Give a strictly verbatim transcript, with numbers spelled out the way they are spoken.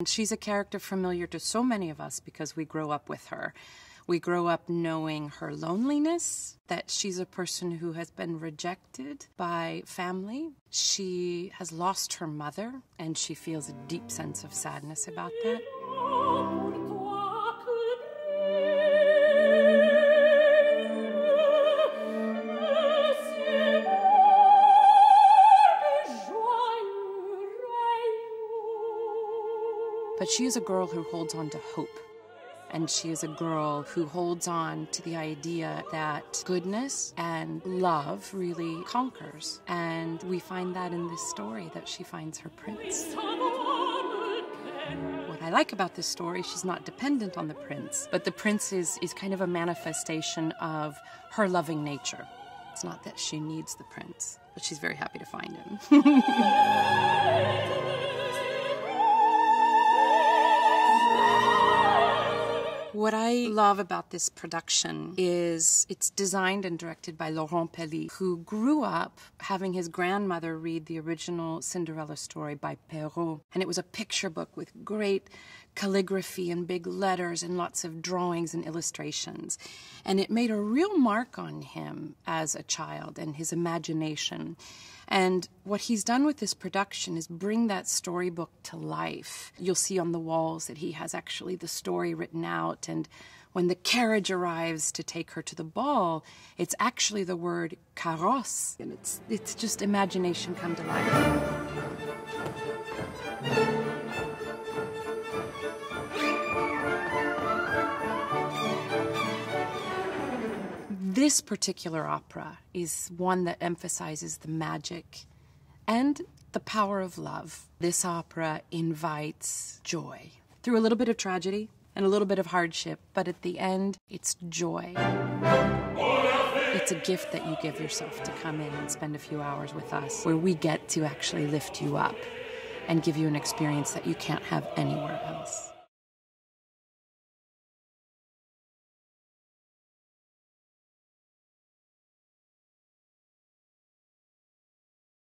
She's a character familiar to so many of us because we grow up with her. We grow up knowing her loneliness, that she's a person who has been rejected by family. She has lost her mother, and she feels a deep sense of sadness about that. But she is a girl who holds on to hope. And she is a girl who holds on to the idea that goodness and love really conquers. And we find that in this story, that she finds her prince. What I like about this story, she's not dependent on the prince, but the prince is, is kind of a manifestation of her loving nature. It's not that she needs the prince, but she's very happy to find him. What I love about this production is it's designed and directed by Laurent Pelly, who grew up having his grandmother read the original Cinderella story by Perrault. And it was a picture book with great calligraphy and big letters and lots of drawings and illustrations. And it made a real mark on him as a child and his imagination. And what he's done with this production is bring that storybook to life. You'll see on the walls that he has actually the story written out, and when the carriage arrives to take her to the ball, it's actually the word carrosse, and it's, it's just imagination come to life. This particular opera is one that emphasizes the magic and the power of love. This opera invites joy through a little bit of tragedy and a little bit of hardship, but at the end, it's joy. It's a gift that you give yourself to come in and spend a few hours with us, where we get to actually lift you up and give you an experience that you can't have anywhere else.